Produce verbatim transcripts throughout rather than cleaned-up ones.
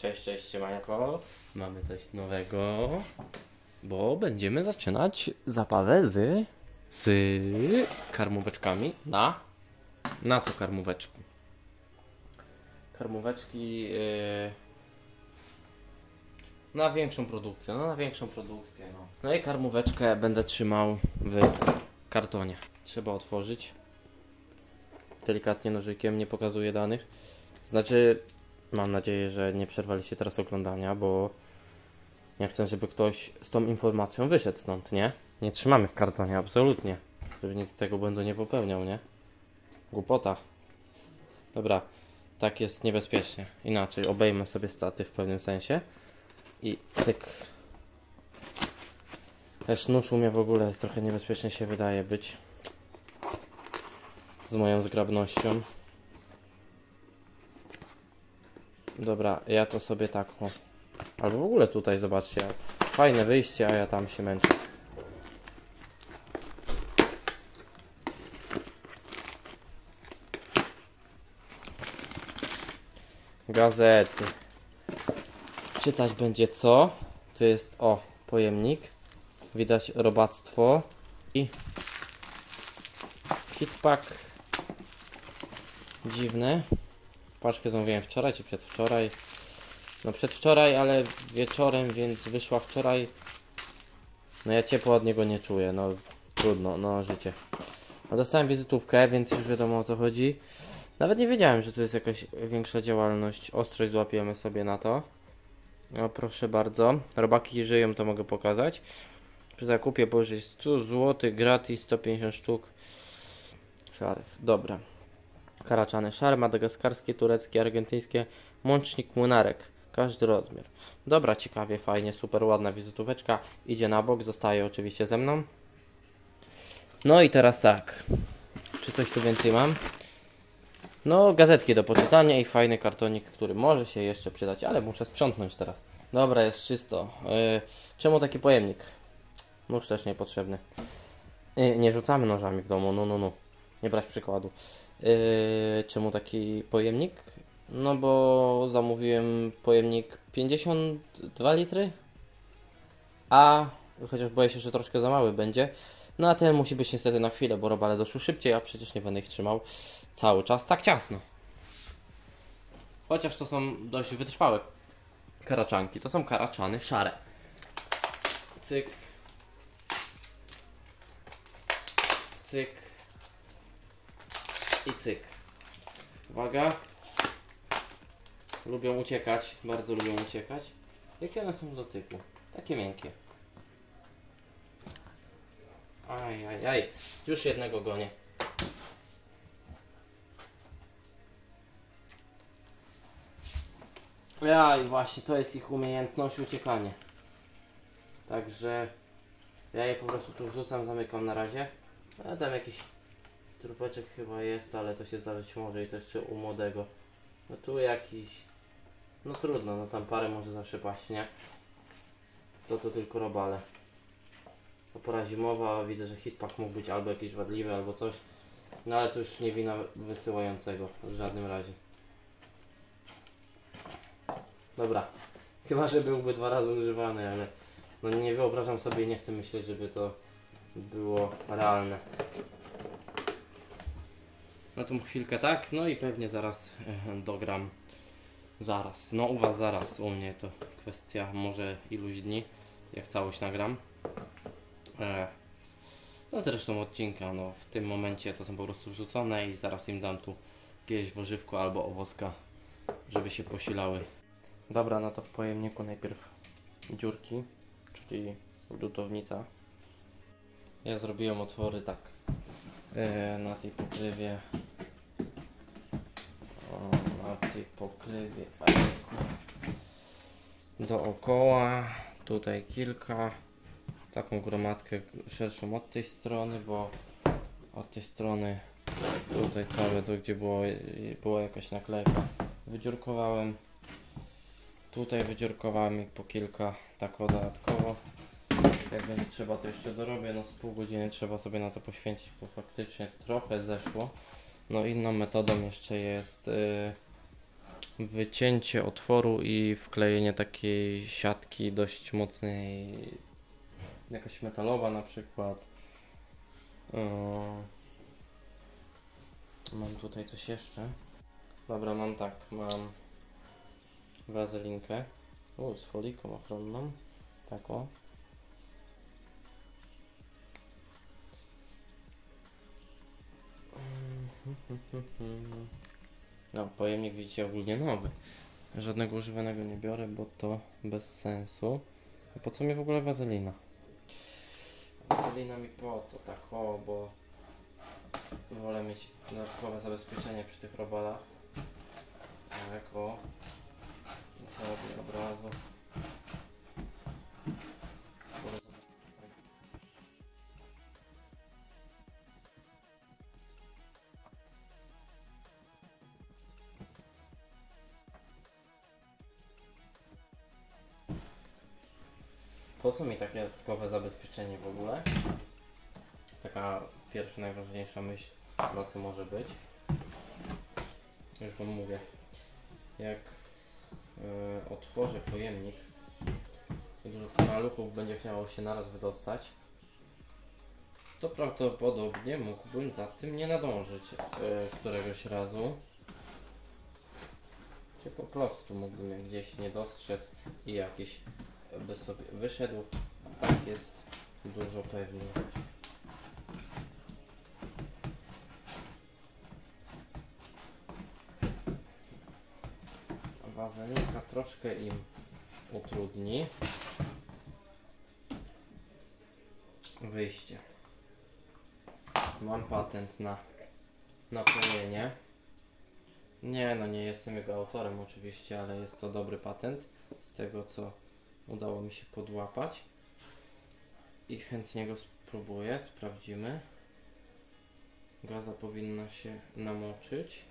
Cześć, cześć, siemanko. Mamy coś nowego, bo będziemy zaczynać zabawę z, z karmóweczkami na, na to karmóweczki. Karmóweczki yy, na większą produkcję, no na większą produkcję, no. No i karmóweczkę będę trzymał w kartonie. Trzeba otworzyć. Delikatnie nożykiem, nie pokazuję danych. Znaczy, mam nadzieję, że nie przerwaliście teraz oglądania, bo ja chcę, żeby ktoś z tą informacją wyszedł stąd, nie? Nie trzymamy w kartonie, absolutnie. Żeby nikt tego błędu nie popełniał, nie? Głupota. Dobra, tak jest niebezpiecznie. Inaczej, obejmę sobie staty w pewnym sensie. I cyk. Też nóż u mnie w ogóle trochę niebezpiecznie się wydaje być. Z moją zgrabnością. Dobra, ja to sobie tak o. Albo w ogóle tutaj zobaczcie. Fajne wyjście, a ja tam się męczę. Gazety. Czytać będzie co? To jest o, pojemnik. Widać robactwo. I hitpack. Dziwne. Paczkę zamówiłem wczoraj czy przedwczoraj. No przedwczoraj, ale wieczorem, więc wyszła wczoraj. No ja ciepło od niego nie czuję, no trudno, no życie. No dostałem wizytówkę, więc już wiadomo o co chodzi. Nawet nie wiedziałem, że to jest jakaś większa działalność. Ostrość złapiemy sobie na to. No proszę bardzo. Robaki żyją, to mogę pokazać. Przy zakupie powyżej sto złotych gratis, sto pięćdziesiąt sztuk szarych. Dobra. Karaczane szare, madagaskarskie, tureckie, argentyńskie, łącznik młynarek. Każdy rozmiar. Dobra, ciekawie, fajnie, super ładna wizytóweczka. Idzie na bok, zostaje oczywiście ze mną. No i teraz tak. Czy coś tu więcej mam? No, gazetki do poczytania i fajny kartonik, który może się jeszcze przydać, ale muszę sprzątnąć teraz. Dobra, jest czysto. Yy, czemu taki pojemnik? Nóż też niepotrzebny. Yy, nie rzucamy nożami w domu, no, no, no. Nie brać przykładu. Yy, czemu taki pojemnik? No bo zamówiłem pojemnik pięćdziesiąt dwa litry, a chociaż boję się, że troszkę za mały będzie. No a ten musi być niestety na chwilę, bo robale doszły szybciej, a przecież nie będę ich trzymał cały czas tak ciasno. Chociaż to są dość wytrwałe karaczanki, to są karaczany szare. Cyk. Cyk. I cyk. Uwaga. Lubią uciekać, bardzo lubią uciekać. Jakie one są do typu? Takie miękkie. Aj, aj, aj. Już jednego gonię. Ja i właśnie, to jest ich umiejętność uciekanie. Także ja je po prostu tu wrzucam, zamykam na razie. A tam jakiś trupeczek chyba jest, ale to się zdarzyć może i to jeszcze u młodego. No tu jakiś... No trudno, no tam parę może zawsze paść, nie? To to tylko robale. To pora zimowa, widzę, że hitpack mógł być albo jakiś wadliwy, albo coś. No ale to już nie wina wysyłającego w żadnym razie. Dobra. Chyba, że byłby dwa razy używany, ale no nie wyobrażam sobie i nie chcę myśleć, żeby to było realne. Na tą chwilkę tak, no i pewnie zaraz e, dogram. Zaraz, no u was zaraz, u mnie to kwestia może iluś dni, jak całość nagram. E, no zresztą odcinka, no w tym momencie to są po prostu wrzucone i zaraz im dam tu jakieś warzywko albo owoska, żeby się posilały. Dobra, no to w pojemniku najpierw dziurki, czyli lutownica. Ja zrobiłem otwory tak e, na tej pokrywie. O, na tej pokrywie dookoła, tutaj kilka, taką gromadkę szerszą od tej strony, bo od tej strony tutaj całe to, gdzie było, była jakaś naklejka, wydziurkowałem. Tutaj wydziurkowałem ich po kilka, tak dodatkowo. Jak będzie trzeba, to jeszcze dorobię, no z pół godziny trzeba sobie na to poświęcić, bo faktycznie trochę zeszło. No inną metodą jeszcze jest yy, wycięcie otworu i wklejenie takiej siatki dość mocnej, jakaś metalowa na przykład. Yy, mam tutaj coś jeszcze. Dobra, mam tak, mam wazelinkę o, z foliką ochronną, tak o. No, pojemnik widzicie ogólnie nowy. Żadnego używanego nie biorę, bo to bez sensu. A po co mi w ogóle wazelina? Wazelina mi po to, tak o, bo wolę mieć dodatkowe zabezpieczenie przy tych robalach. Tak o. I sobie od razu. Po co mi takie dodatkowe zabezpieczenie w ogóle? Taka pierwsza, najważniejsza myśl, no co może być. Już wam mówię. Jak yy, otworzę pojemnik i dużo karaluchów będzie chciało się naraz wydostać, to prawdopodobnie mógłbym za tym nie nadążyć yy, któregoś razu. Czy po prostu mógłbym gdzieś nie dostrzec i jakiś by sobie wyszedł. Tak jest dużo pewniej. Wazelinka troszkę im utrudni wyjście. Mam patent na napojenie. Nie, no nie jestem jego autorem oczywiście, ale jest to dobry patent z tego, co udało mi się podłapać i chętnie go spróbuję, sprawdzimy. Gaza powinna się namoczyć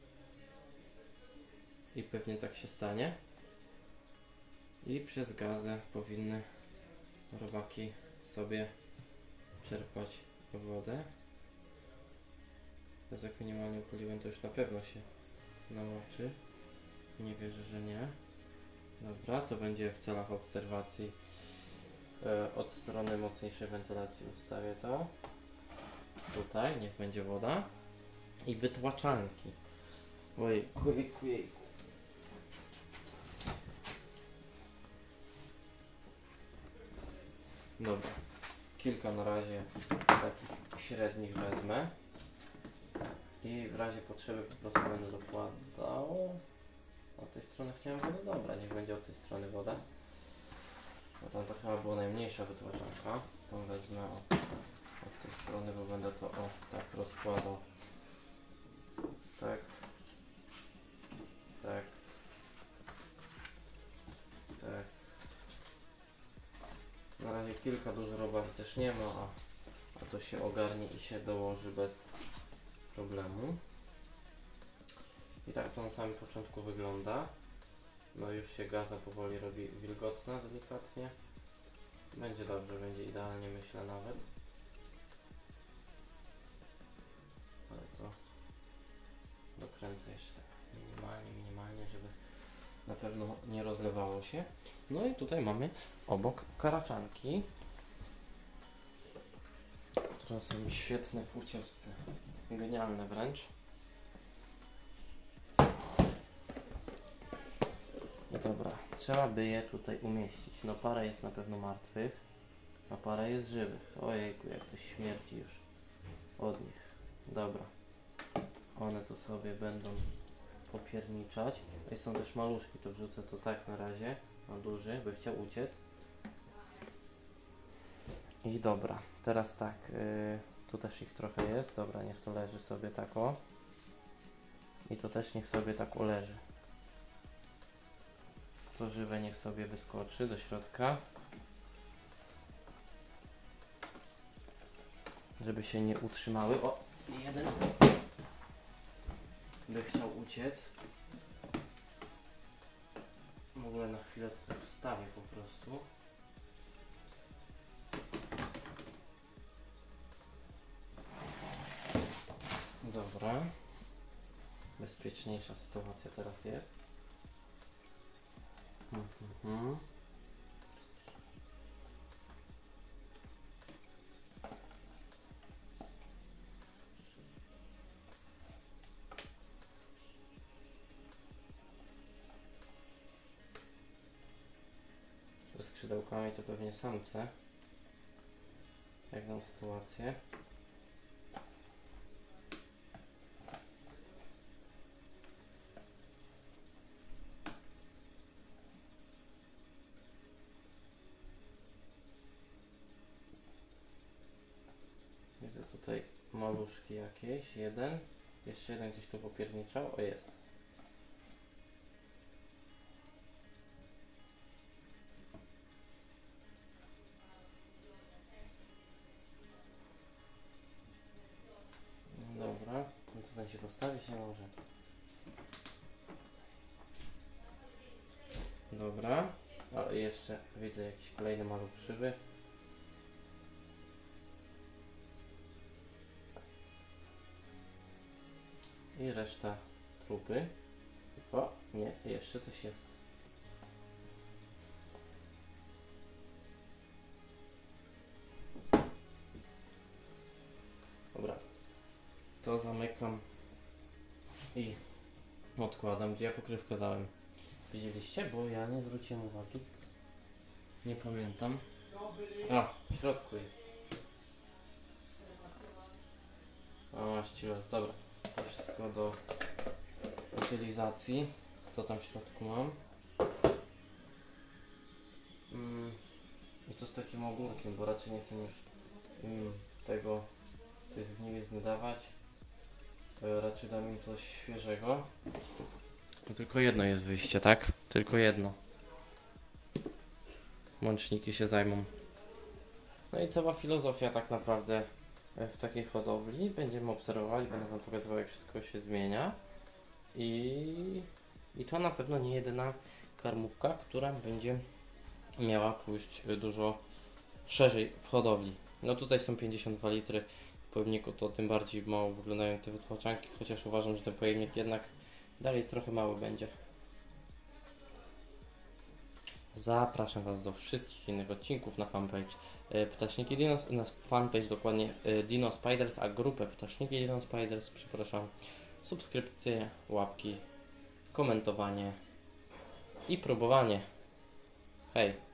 i pewnie tak się stanie i przez gazę powinny robaki sobie czerpać wodę. Teraz jak minimalnie uchyliłem, to już na pewno się namoczy. Nie wierzę, że nie. Dobra, to będzie w celach obserwacji. Yy, od strony mocniejszej wentylacji ustawię to. Tutaj, niech będzie woda. I wytłaczanki. Ojejku, jejku, jejku. Dobra, kilka na razie takich średnich wezmę. I w razie potrzeby po prostu będę dokładał. Od tej strony chciałem wodę? Dobra, niech będzie od tej strony woda. No tam to chyba była najmniejsza wytłaczanka. Tą wezmę od, od tej strony, bo będę to o tak rozkładał. Tak. Tak. Tak. Na razie kilka dużo robali też nie ma, a, a to się ogarnie i się dołoży bez problemu. I tak to na samym początku wygląda. No już się gaza powoli robi wilgotna delikatnie. Będzie dobrze, będzie idealnie, myślę nawet. Ale to dokręcę jeszcze tak minimalnie, minimalnie, żeby na pewno nie rozlewało się. No i tutaj mamy obok karaczanki, które są świetne w ucieczce. Genialne wręcz. No dobra, trzeba by je tutaj umieścić. No parę jest na pewno martwych, a parę jest żywych. Ojejku, jak to śmierdzi już od nich. Dobra, one to sobie będą popierniczać. I są też maluszki, to wrzucę to tak na razie, na duży, by chciał uciec. I dobra, teraz tak, yy, tu też ich trochę jest. Dobra, niech to leży sobie tak o. I to też niech sobie tak uleży. Co żywe niech sobie wyskoczy do środka, żeby się nie utrzymały. O, jeden by chciał uciec. W ogóle na chwilę to tak wstawię po prostu. Dobra. Bezpieczniejsza sytuacja teraz jest. Mhm. Ze skrzydełkami to pewnie samce. Jak znam sytuację. Widzę tutaj maluszki jakieś. Jeden. Jeszcze jeden gdzieś tu popierniczał. O, jest. Dobra. No co tam się postawić nie może. Dobra. O, i jeszcze widzę jakiś kolejny maluch szyby. I reszta trupy. O, nie, jeszcze coś jest. Dobra. To zamykam i odkładam. Gdzie ja pokrywkę dałem? Widzieliście? Bo ja nie zwróciłem uwagi. Nie pamiętam. A, w środku jest. A, masz cilos. Dobra. To wszystko do utylizacji. Co tam w środku mam? Mm. I co z takim ogórkiem, bo raczej nie chcę już mm, tego tej zgnilizny dawać. E, raczej dam im coś świeżego. No tylko jedno jest wyjście, tak? Tylko jedno. Łączniki się zajmą. No i cała filozofia tak naprawdę w takiej hodowli. Będziemy obserwowali, będę wam pokazywał, jak wszystko się zmienia. I, I to na pewno nie jedyna karmówka, która będzie miała pójść dużo szerzej w hodowli. No tutaj są pięćdziesiąt dwa litry w pojemniku, to tym bardziej mało wyglądają te wytłaczanki, chociaż uważam, że ten pojemnik jednak dalej trochę mały będzie. Zapraszam Was do wszystkich innych odcinków na fanpage e, Ptaszniki Dinos, na fanpage dokładnie e, Dino Spiders, a grupę Ptaszniki Dino Spiders, przepraszam, subskrypcje, łapki, komentowanie i próbowanie. Hej!